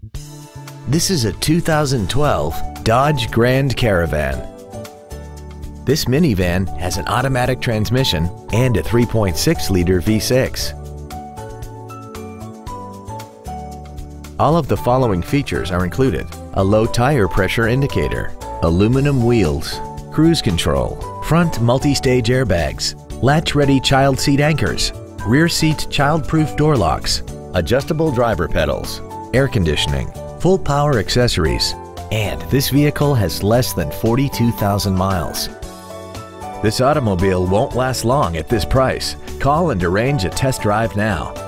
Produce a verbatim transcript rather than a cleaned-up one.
This is a two thousand twelve Dodge Grand Caravan. This minivan has an automatic transmission and a three point six liter V six. All of the following features are included: a low tire pressure indicator, aluminum wheels, cruise control, front multi-stage airbags, latch-ready child seat anchors, rear seat child-proof door locks, adjustable driver pedals, air conditioning, full power accessories, and this vehicle has less than forty-two thousand miles. This automobile won't last long at this price. Call and arrange a test drive now.